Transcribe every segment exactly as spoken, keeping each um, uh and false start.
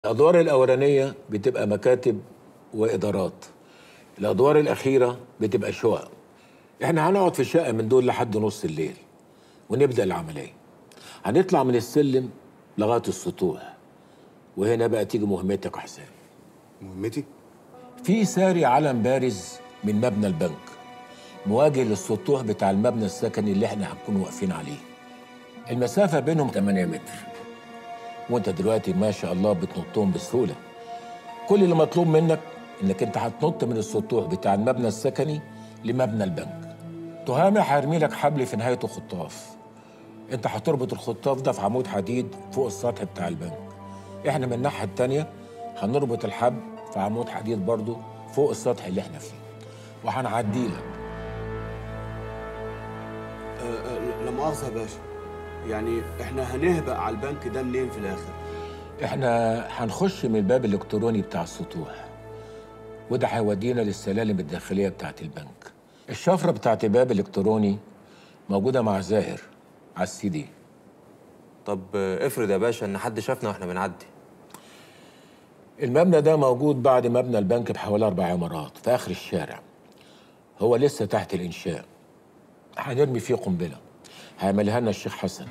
الأدوار الأولانية بتبقى مكاتب وإدارات. الأدوار الأخيرة بتبقى شقق. إحنا هنقعد في شقة من دول لحد نص الليل ونبدأ العملية. هنطلع من السلم لغاية السطوح، وهنا بقى تيجي مهمتك يا حسام. مهمتي؟ في ساري علم بارز من مبنى البنك مواجه للسطوح بتاع المبنى السكني اللي احنا هنكون واقفين عليه. المسافة بينهم ثمانية متر، وانت دلوقتي ما شاء الله بتنطهم بسهولة. كل اللي مطلوب منك انك انت هتنط من السطوح بتاع المبنى السكني لمبنى البنك. تهامي هيرمي لك حبل في نهايته خطاف، انت هتربط الخطاف ده في عمود حديد فوق السطح بتاع البنك. احنا من الناحية التانية هنربط الحبل في عمود حديد برضه فوق السطح اللي احنا فيه، وهنعديه لك. أه أه لا مؤاخذة يا باشا، يعني احنا هنهبق على البنك ده منين في الاخر؟ احنا هنخش من الباب الالكتروني بتاع السطوح، وده هيودينا للسلالم الداخليه بتاعت البنك. الشفره بتاعت الباب الالكتروني موجوده مع زاهر على السي دي. طب افرض يا باشا ان حد شافنا واحنا بنعدي. المبنى ده موجود بعد مبنى البنك بحوالي اربع عمارات في اخر الشارع، هو لسه تحت الانشاء. هنرمي فيه قنبله هيعملها لنا الشيخ حسن.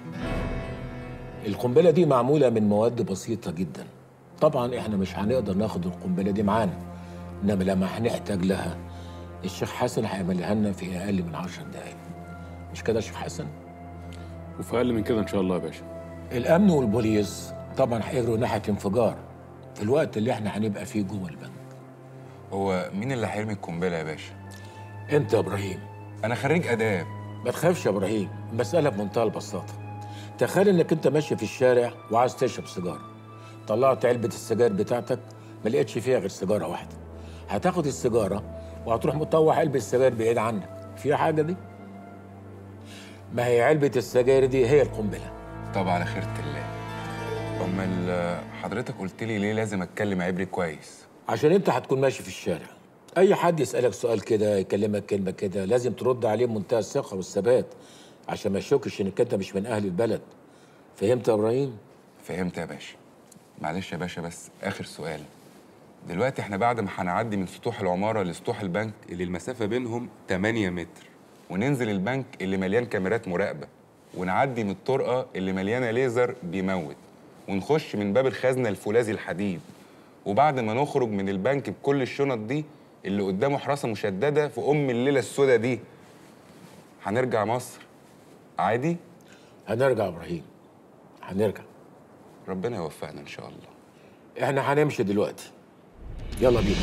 القنبله دي معموله من مواد بسيطه جدا، طبعا احنا مش هنقدر ناخد القنبله دي معانا، انما لما هنحتاج لها الشيخ حسن هيعملها لنا في اقل من عشر دقايق. مش كده يا شيخ حسن؟ وفي اقل من كده ان شاء الله يا باشا. الامن والبوليس طبعا هيجروا ناحيه انفجار في الوقت اللي احنا هنبقى فيه جوه البنك. هو مين اللي هيرمي القنبله يا باشا؟ انت يا ابراهيم. انا خريج اداب. ما تخافش يا ابراهيم، المساله بمنتهى البساطه. تخيل انك انت ماشي في الشارع وعايز تشرب سيجاره، طلعت علبه السجاير بتاعتك ما لقيتش فيها غير سيجاره واحده. هتاخد السيجاره وهتروح مطوح علبه السجاير بعيد عنك، فيها حاجه دي؟ ما هي علبه السجاير دي هي القنبله. طب على خيرة الله. امال حضرتك قلت لي ليه لازم اتكلم عبري كويس؟ عشان انت هتكون ماشي في الشارع، اي حد يسالك سؤال كده يكلمك كلمه كده لازم ترد عليه بمنتهى الثقه والثبات، عشان ما يشكش انك انت مش من اهل البلد. فهمت يا ابراهيم؟ فهمت يا باشا. معلش يا باشا، بس اخر سؤال. دلوقتي احنا بعد ما هنعدي من سطوح العماره لسطوح البنك اللي المسافه بينهم ثمانية متر، وننزل البنك اللي مليان كاميرات مراقبه، ونعدي من الطرقه اللي مليانه ليزر بيموت، ونخش من باب الخزنه الفولاذي الحديد، وبعد ما نخرج من البنك بكل الشنط دي اللي قدامه حراسه مشدده في ام الليله السوداء دي، هنرجع مصر عادي؟ هنرجع يا ابراهيم، هنرجع. ربنا يوفقنا ان شاء الله. احنا هنمشي دلوقتي، يلا بينا.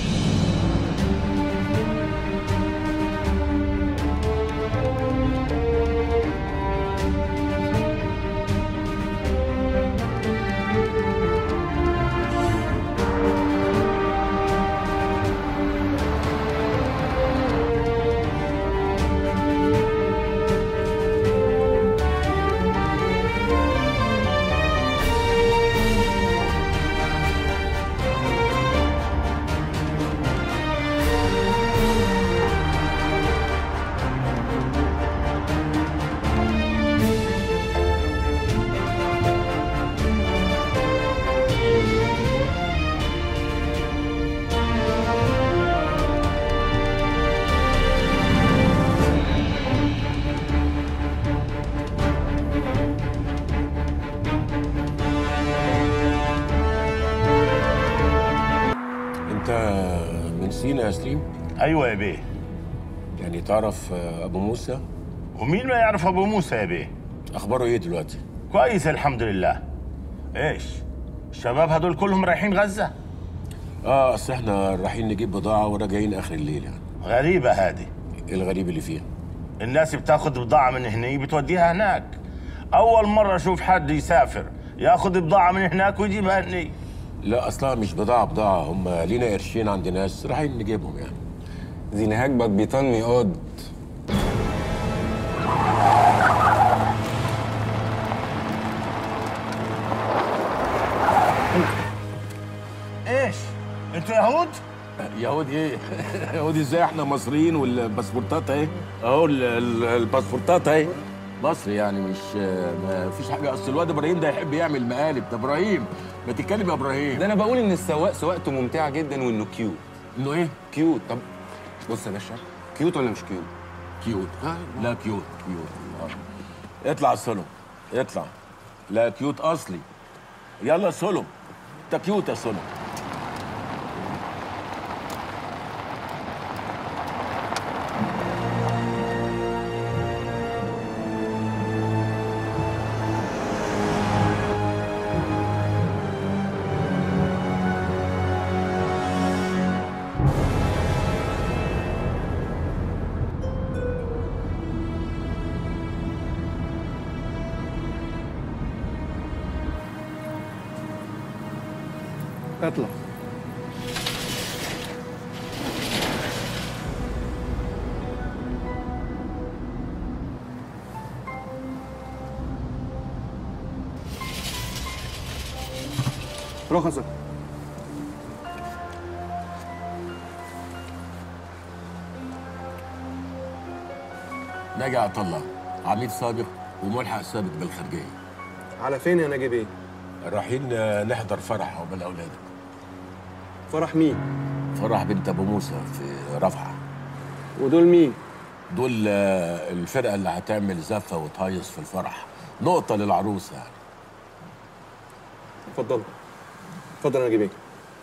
من سينا يا سليم؟ ايوه يا بيه. يعني تعرف ابو موسى؟ ومين ما يعرف ابو موسى يا بيه؟ اخباره ايه دلوقتي؟ كويس الحمد لله. ايش الشباب هدول كلهم رايحين غزه؟ اه اصل احنا رايحين نجيب بضاعه وراجعين اخر الليل يعني. غريبه هذه. ايه الغريب اللي فيها؟ الناس بتاخذ بضاعه من هنا بتوديها هناك. اول مره اشوف حد يسافر ياخذ بضاعه من هناك ويجيبها هني. لا اصلها مش بضاعه بضاعه، هم لينا قرشين عند ناس رايحين نجيبهم يعني. زي نهاك بيطان ميقود. ايش؟ انتوا يهود؟ يهود ايه؟ يهود ازاي؟ احنا مصريين والباسبورتات اهي، اهو الباسبورتات اهي. مصري يعني مش ما فيش حاجه. اصل الواد ابراهيم ده يحب يعمل مقالب. ده ابراهيم، ما تتكلم يا ابراهيم. ده انا بقول ان السواق سواقته ممتعه جدا وانه كيوت. انه ايه؟ كيوت. طب بص يا باشا، كيوت ولا مش كيوت؟ كيوت. لا كيوت كيوت. آه. اطلع سولو، اطلع. لا كيوت اصلي. يلا سولو، انت كيوت يا سولو. اطلع. رخصك. ناجي عطا الله، عميد سابق وملحق سابق بالخارجيه. على فين يا نجيب ايه؟ رايحين نحضر فرح عقبال اولادك. فرح مين؟ فرح بنت ابو موسى في رفعه. ودول مين؟ دول آه، الفرقه اللي هتعمل زفه وتهيص في الفرح. نقطه للعروسه يعني. اتفضل. اتفضل يا نجيب ايه؟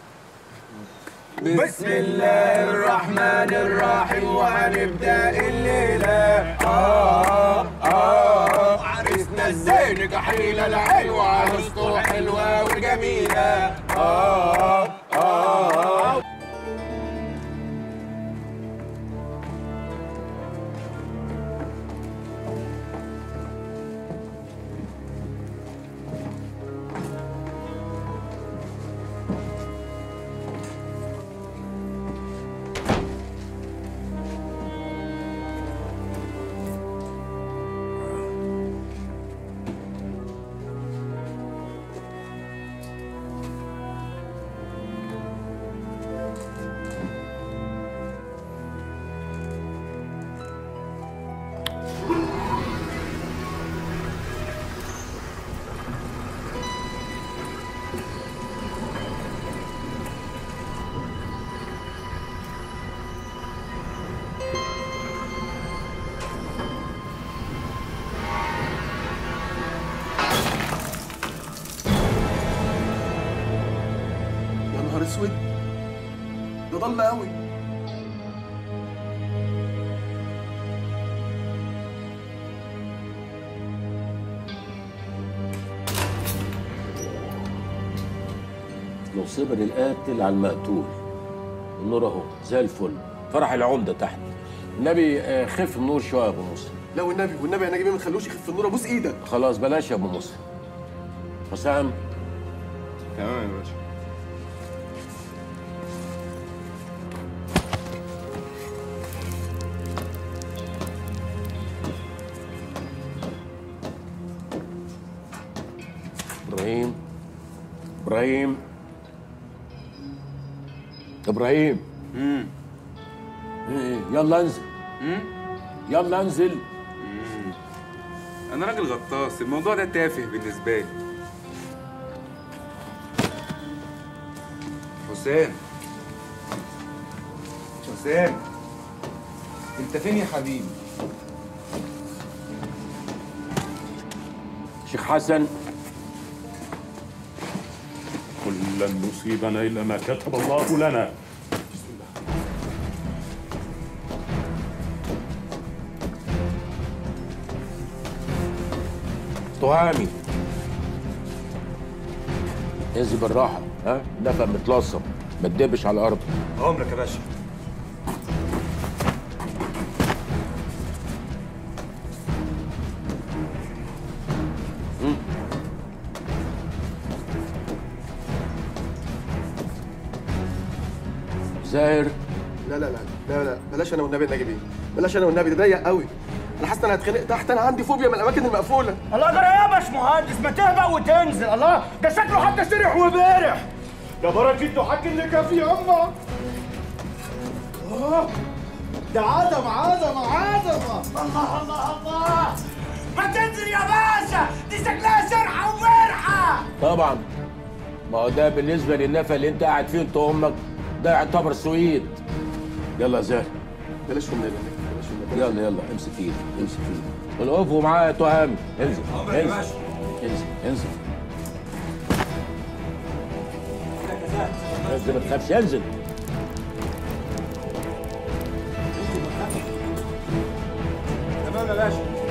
بسم الله الرحمن الرحيم وهنبدأ الليلة. آه آه عرسنا ازاي نجحيلة الحلوة عروسته حلوة وجميلة. آه آه اسود، ده ضل قوي. لو صبر القاتل على المقتول. النور اهو زي الفل. فرح العمده تحت. النبي آه، خف النور شويه يا ابو موسى. لا والنبي والنبي يا نجيب ما تخلوش يخف النور، ابوس ايدك. خلاص بلاش يا ابو موسى. حسام. تمام يا باشا. ابراهيم ابراهيم ابراهيم امم ايه يلا انزل. امم يلا انزل. انا راجل غطاس، الموضوع ده تافه بالنسبه لي. حسام حسام انت فين يا حبيبي؟ شيخ حسن. قل لن نصيبنا الا ما كتب الله لنا. تهامي انزل بالراحه. ها نفق متلصم، ما تدبش على الارض. عمرك يا باشا. زاهر. لا لا لا لا لا بلاش انا والنبي يا نجيب، بلاش انا والنبي، ده ضيق قوي. انا حاسس ان انا هتخنق تحت، انا عندي فوبيا من الاماكن المقفوله. الله جرى يا باشمهندس، ما تهبق وتنزل. الله ده شكله حتى سرح وبارح. ده بركة ضحك اللي كان في يما. اه ده عظمة عظمة عظمة. الله الله الله ما تنزل يا باشا، دي شكلها شرحه ومرحه. طبعا، ما هو ده بالنسبه للنفق اللي انت قاعد فيه انت وامك ده يعتبر سويد. يلا يا زاهر بلاش والنبي بلاش والنبي. يلا يلا امسك ايدك امسك ايدك والقفوا معايا يا تهامي. انزل انزل انزل انزل انزل ما تخافش انزل. تمام يا باشا.